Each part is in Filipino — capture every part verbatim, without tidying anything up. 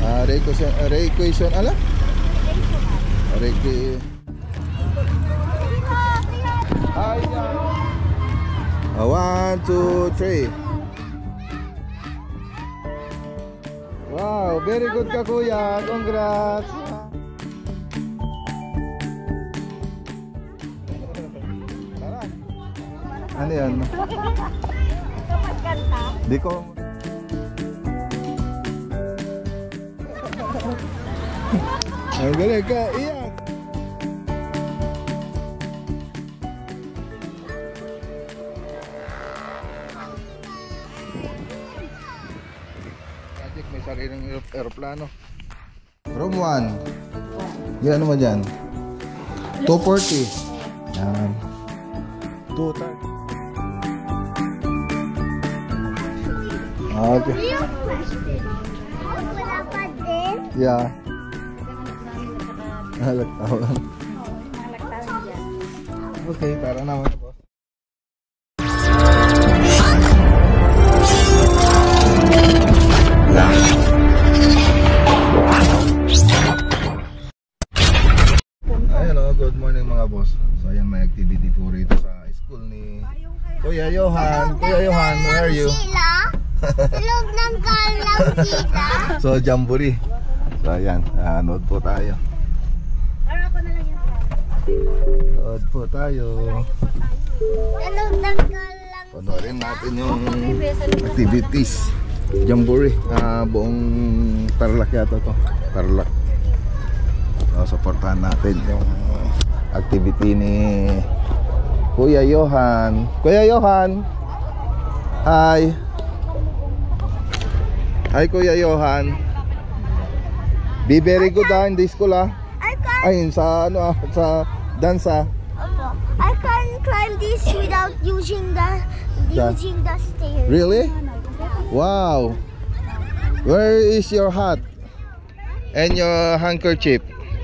Ah, re-equation, re-equation, ala? Re-equation. Uh, one, two, three. Wow, very good ka kuya. Congrats. Ano yan? Kapag kanta? Di ko. Ang galing ka, iyak. Project may sariling aeroplano. Room one. Yan naman dyan. two forty. Yan. two thirty. Okay. Wala pa din? Yeah. Halagtawan. Halagtawan dyan. Okay, tara naman po. Ayan o, good morning mga boss. So ayan, may activity po rito sa school ni Kuya Johan. Kuya Johan, where are you? Tulog ng kalang sila. So, jamboree. So, ayan. Uh, nood po tayo. Para ako na lang yan. Nood po tayo. Tulog ng kalang. Panoorin natin yung activities. Jamboree. Uh, buong Tarlac yata to. Tarlac. So, supportahan natin yung activity ni Kuya Johan. Kuya Johan! Hi! Hi Kuya Johan. Be very good ah in the school ah. I can Ay, sa ano ah, sa dansa. I can climb this without using the The- using the stairs. Really? Wow. Where is your hat? And your handkerchief?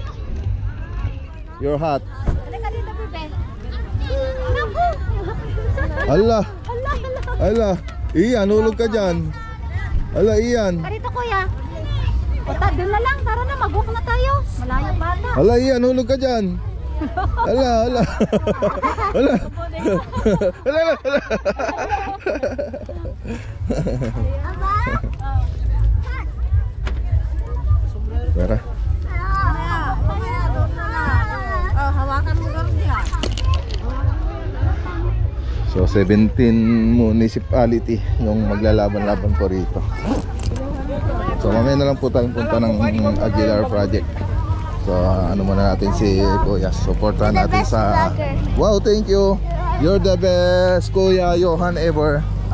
Your hat. Halika dito, bebe. Naku! Ala. Ala. Iyan, hulog ka dyan. Ala, Iyan. Dito kuya. Bata, doon na lang. Tara na, mag-walk na tayo. Malayo pa na. Ala, Iyan, hulog ka dyan. Ala, ala. Ala. Ala, ala, ala. Aba? Tara. Oh, hawakan mo lang yan. So seventeen municipality yung maglalaban-laban po rito. So mamaya na lang po tayong punta ng Aguilar Project. So ano muna natin si Kuya, supportan natin sa. Wow, thank you. You're the best Kuya Johan ever.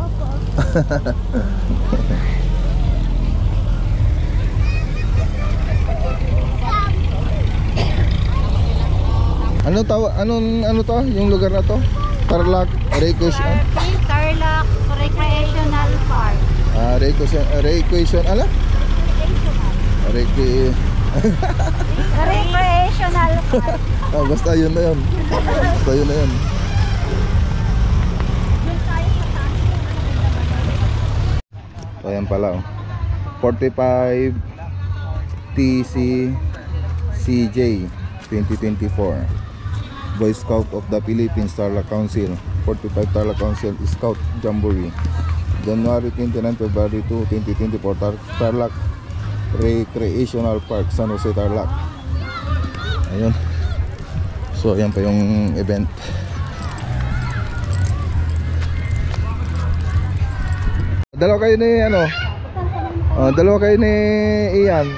Ano tawa, anong ano to? Yung lugar na to? Tarlac Recreation. Tarlac Recreational Park. Ah, Recreation, Recreation ala? Recre Recreational Park. Ah, basta yun na yun. Basta yun na yun. So ayan pala oh. forty-five T C C J twenty twenty-four Boy Scout of the Philippines Tarlac Council. Forty-five Tarlac Council Scout Jamboree January twenty-nine to February second, twenty twenty-four. Tar Tarlac Recreational Park, San Jose, Tarlac. Ayun. So ayan pa yung event. Dalawa kayo ni ano? Oh, dalawa kayo ni Ian.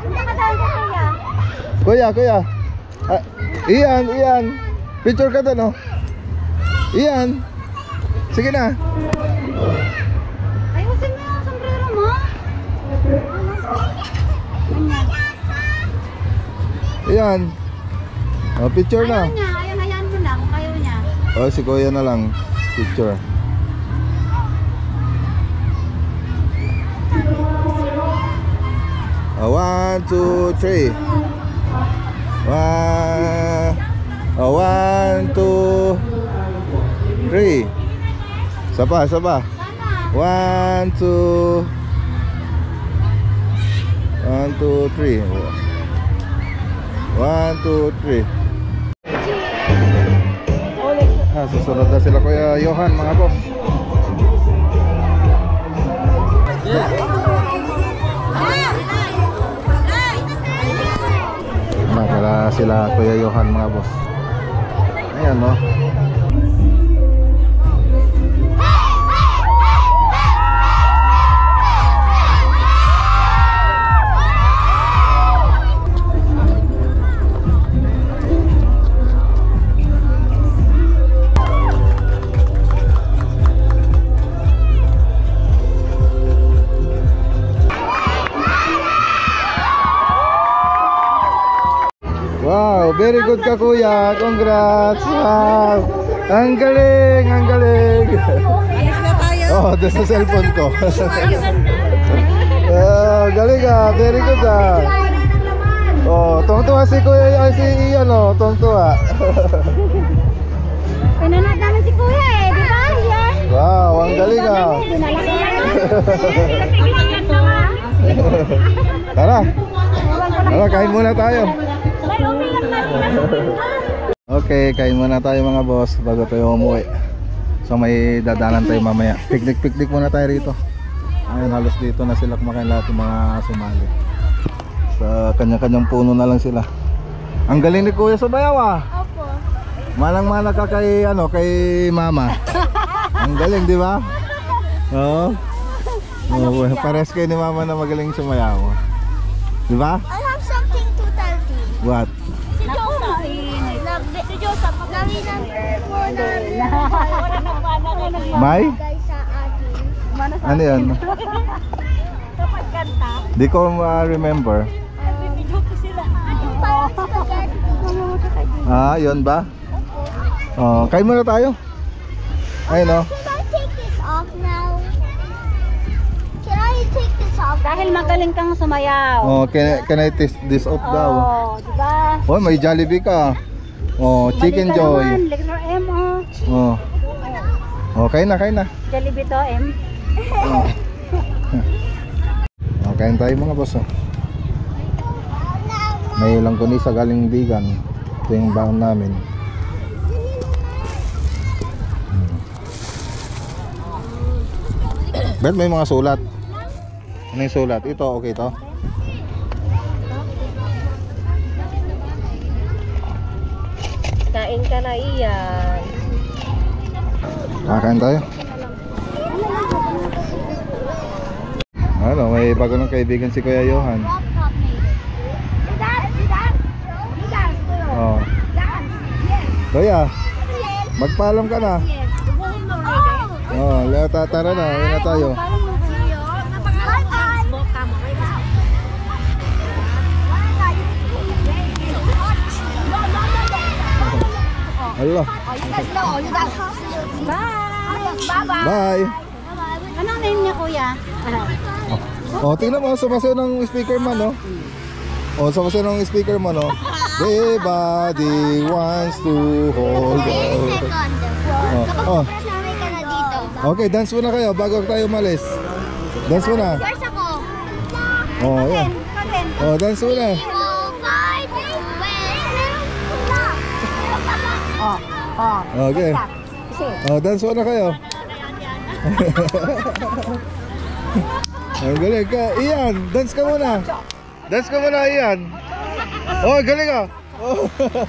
Kuya, kuya. Ah, Ian, Ian. Picture ka doon, oh. Ian. Sige na. Ayusin mo yung sombrero mo. Ian. Oh, picture na. Ayaw niya, ayaw hayaan mo lang. Ayaw niya. Oh, si kuya na lang. Picture. Oh, one, two, three. One, oh, one, two, three. Sapa, sapa. One, two, one, two, three. One, two, three. Ah, susunod na sila Kuya Johan, mga boss. Nakala sila Kuya Johan, mga boss. Ayan, no. Wow, very good ka Kuya. Congrats. Wow. Ang galing, ang galing. Alis na tayo. Oh, doon sa cellphone ko. Oh, galing ah. Very good ah. Oh, tuwang-tuwa si Kuya, ay si Ian oh, tuwang-tuwa. Pinanood namin si Kuya eh, di ba? Yan. Wow, ang galing ah. Tara. Tara, kain muna tayo. Okay, kain muna tayo mga boss bago tayo umuwi. So may dadanan tayo mamaya. Picnic-picnic muna tayo rito. Ayun, halos dito na sila kumakain lahat ng mga sumali. Sa kanya-kanyang puno na lang sila. Ang galing ni Kuya Subayaw ah. Opo. Malang-malang ka kay ano, kay Mama. Ang galing, di ba? Oo. Oh, pares kayo ni Mama na magaling sumayaw. Di ba? I have something to tell you. What? Si Joseph. Si Joseph. Lagi ng muna. May? Guys sa atin. Ano yan? Kapag kanta. Di ko ma-remember. Bibidyo ko sila. Yung parang spaghetti. Ah, yun ba? Oh, kain muna tayo. Ayun oh. Can I take this off now? Can I take this off? Dahil magaling kang sumayaw. Oh, can, can I taste this off daw? Oh, di ba? Oh, may Jollibee ka. Oh, Chicken Mali ka Joy. naman, letter M oh. Oh. Oh, kain na, kain na. Jollibee to M. Oh. Oh, kain tayo mga boss oh. May langkunisa galing Bigan. Ito yung baon namin. Bet, may mga sulat. Ano yung sulat? Ito, okay to? Kain ka na iyan. Kakain tayo. Ano, may bago ng kaibigan si Kuya Johan. Oh. Kuya, magpaalam ka na. Oh, tara na, ayun na tayo. Allah. Bye! Bye. Anong name niya Kuya? Oh, tingnan mo, sumasayo ng speaker man, no? Oh, sumasayo ng speaker man, no? Everybody wants to hold on. Oh, oh. Kasama ka na dito. Okay, dance muna kayo bago tayo umalis. Dance muna. First ako. Oh, yan. Oh, dance muna. We will fight when- Oh, oh. Okay. Kasi, Oh, dance muna kayo. Ang galing ka. Ian, dance ka muna. Dance ka muna, Ian. Oh, galing ka. Oh.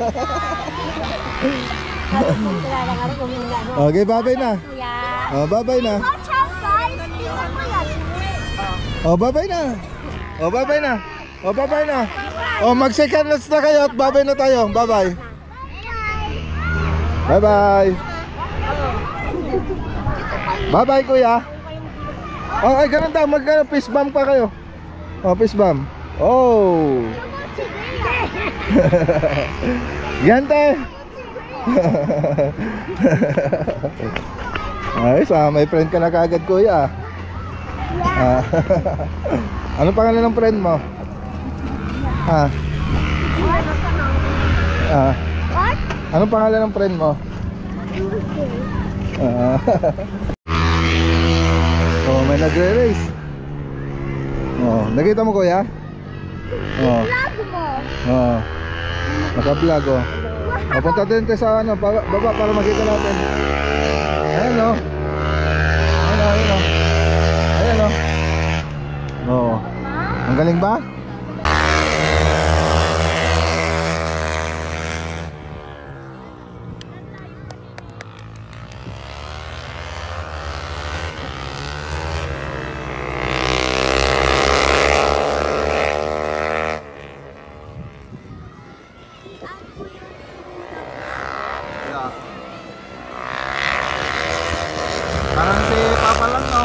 Okay, bye-bye na. Oh, bye-bye na. Watch out, guys. Tingnan mo yan. Oh, bye-bye na. Oh, bye-bye na. Oh, bye-bye na. Oh, mag-second lots na kayo at bye-bye na tayo. Bye-bye. Bye-bye. Bye-bye, Kuya. Oh, ay, ganun daw. Mag-fist bump pa kayo. Oh, fist bump. Oh. Yan, te. Ay, sa may friend ka na kaagad, Kuya. Ah. Ano pangalan ng friend mo? Ha? Ah. What? Ano pangalan ng friend mo? Ah. Oh, may nagre-race. Oh, nakita mo Kuya? Oh. Vlog mo. Oo. Naka-vlog oh. Papunta din tayo sa ano, baba, baba para makita natin. Ayan oh. Ayan oh, ayan oh. Ayan oh. Oo. Ang galing ba? Parang si Papa lang no.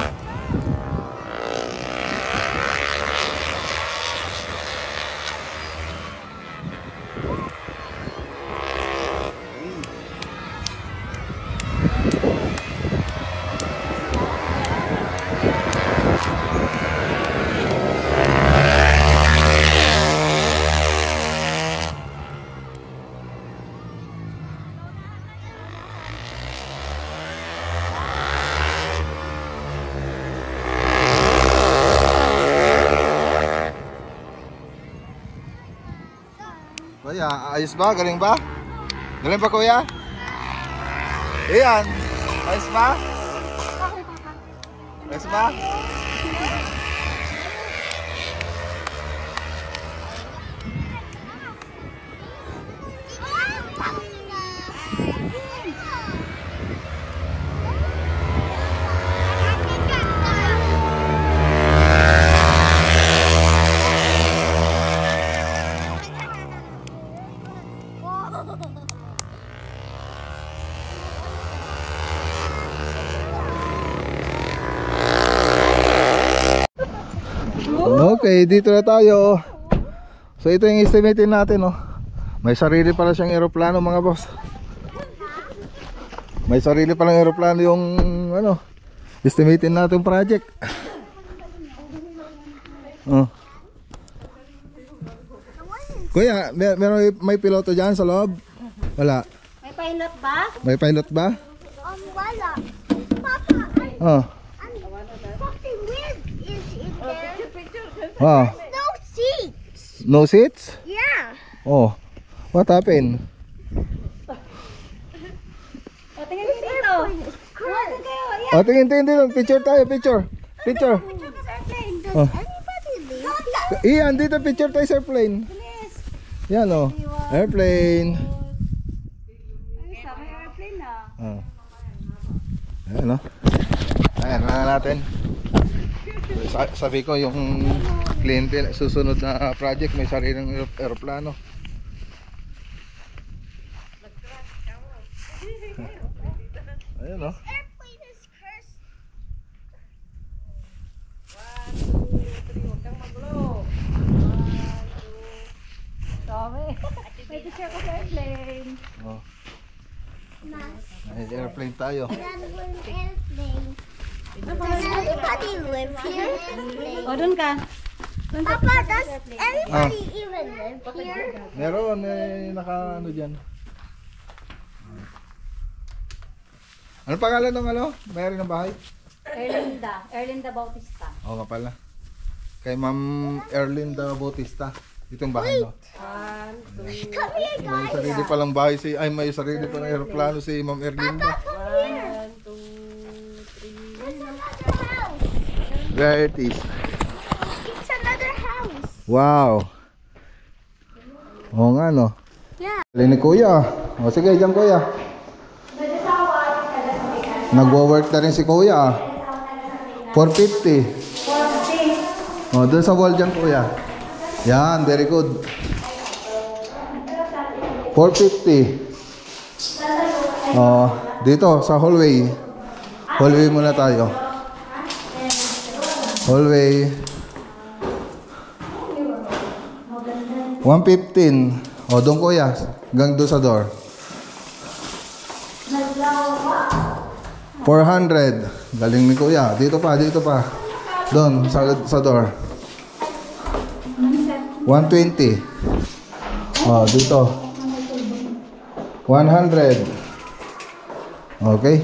Kuya, ayos ba? Galing ba? Galing pa kuya? Iyan, ayos ba? Ayos ba? Okay, dito na tayo. So ito yung estimating natin oh. May sarili pala siyang eroplano mga boss. May sarili palang eroplano yung ano, estimating natin project. Oh. Kuya, may, may, may piloto dyan sa loob? Wala. May pilot ba? May pilot ba? Um, wala. Papa, I, Oh. something weird is in there. Oh. No seats. No seats? Yeah. Oh. What happened? O, tingnan nyo dito. Kumasin kayo. Ayan. Oh, tingin, tingin, tingin. Picture tayo, picture. Picture. Does Oh. anybody live? Iyan, dito picture tayo sa airplane. Bilis. Yan oh. Airplane. Ay, sa may airplane na. Oh. Ayan oh. Ayan, na natin. Sa- Sabi ko yung kliyente susunod na project may sariling aer- aeroplano. Ayan oh. Airplane is cursed. Sorry. May picture ko sa airplane. Oh. Nice. May airplane tayo. That was an airplane. Does anybody live here? O, dun ka. Papa, does anybody even live here? Meron, may naka ano dyan. Ano pangalan ng ano? Mayroon ng bahay? Erlinda. Erlinda Bautista. Oo nga pala. Kay Ma'am Erlinda Bautista. Itong bahay no. Come here, May guys. sarili palang bahay si ay may sarili palang eroplano si Ma'am Erlinda. Come here. There's another house. There it is. It's another house. Wow. Oo nga no. Yeah. Galing ni Kuya. O sige, dyan Kuya. Nagwo-work na rin si Kuya. four fifty. O, doon sa wall dyan Kuya. Yan, very good. four fifty. O, dito sa hallway. Hallway muna tayo. Hallway. one fifteen. O, doon Kuya. Hanggang doon sa door. four hundred. Galing ni Kuya. Dito pa, dito pa. Doon, sa, sa door. one twenty. Oh, dito. one hundred. Okay.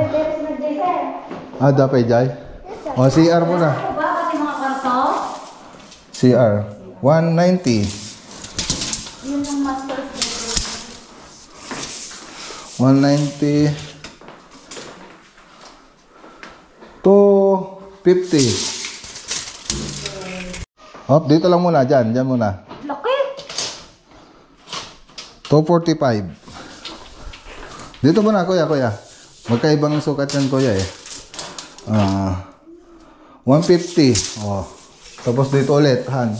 Ah, dapat jay. Oh, C R muna. Ba, pati mga karto? C R. one ninety. Yun yung master. one ninety. two fifty. Oh, dito lang muna. Dyan. Dyan muna. Laki! two forty-five. Dito muna, kuya, kuya. Magkaibang sukat yan, kuya eh. Ah, one fifty. Oh. Tapos dito ulit, Han.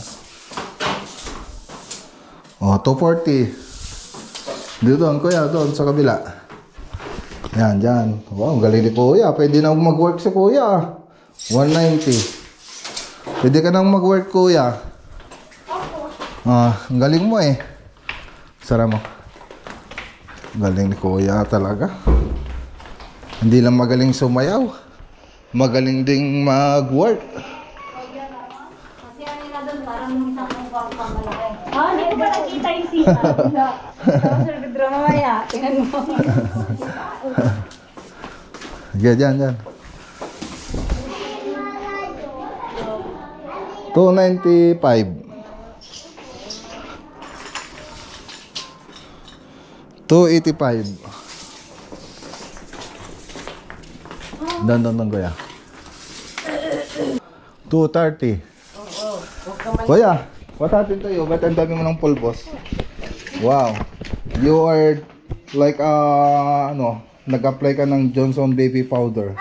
Oh, two forty. Dito doon, kuya, doon sa kabila. Yan, dyan. Wow, ang galing ni kuya. Pwede na mag-work si kuya. one ninety. Pwede ka nang mag-work, kuya. Ah, ang galing mo eh. Sara mo. Galing ni kuya talaga. Hindi lang magaling sumayaw. Magaling ding mag-work. Kasi ano na doon, parang isang kwarto pang malaki. Ah, hindi ko pa nakita yung sita. Sir, drama maya. Tingnan mo. Sige, dyan, dyan. two ninety-five. two eighty-five. Dan, dan, dan, kuya. two thirty. Kuya, what happened to you? Ba't ang dami mo ng pulbos? Wow. You are like, uh, ano, nag-apply ka ng Johnson baby powder.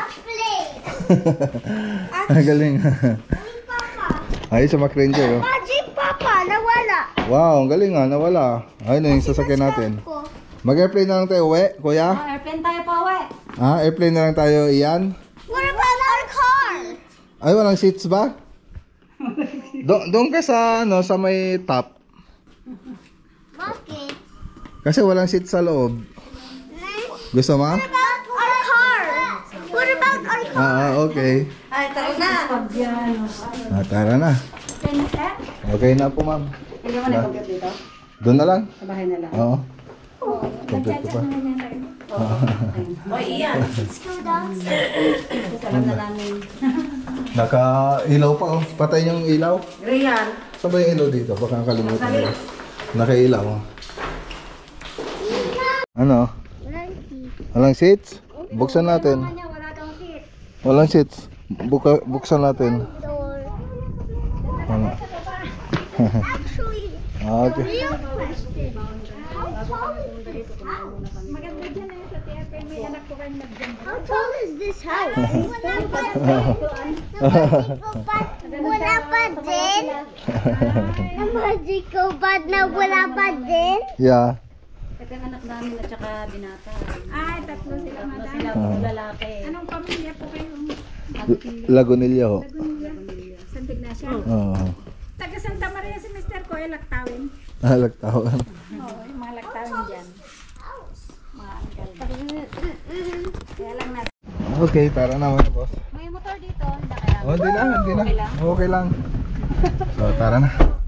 Ang galing. Ay, sa McRanger, oh. Magic Papa, nawala. Wow, ang galing nga, nawala. Ayun na yung sasakyan natin. Mag-airplane na lang tayo, uwi, kuya? Ah, airplane tayo pa, we. Ah, airplane na lang tayo, iyan. What about our car? Ay, walang seats ba? Do doon ka sa, ano, sa may top. Bakit? Kasi walang seats sa loob. Gusto mo? What about our car? What about our car? Ah, ah, okay. Ay, tara na. Ah, tara na. Okay na po, ma'am. Hindi mo na pagkat dito? Doon na lang. Sa bahay na lang. Oo. Complete ko pa. O, iyan. Let's go downstairs. Salam na namin. Naka-ilaw pa, oh. Patay yung ilaw. Rian. Saan ba yung ilaw dito? Baka nakalimutan nila. Naka-ilaw, oh. Ano? Walang seats? Buksan natin. Wala kang seat. Walang seats. Buka, buksan natin. Door. Ano? Actually, Ah, okay. real question. How tall is this house? How tall is this house? Wala pa din. Wala pa din. Na magical bad na wala pa din. Yeah. Ito ang anak namin at saka binata. Ay, tatlo sila, Tatlo madam. sila, puro lalaki. Anong pamilya po kayo? Lagunilya, ho. Santig na siya. Oo. Taga Santa Maria si mister ko, ay Laktawin. Halag tao. Oo, yung mga Laktawin dyan. Mga anggal. Kaya lang na. Okay, tara na mga boss. May motor dito, hindi na kailangan. Oh, hindi na, hindi na. Okay lang. Okay lang. So, tara na.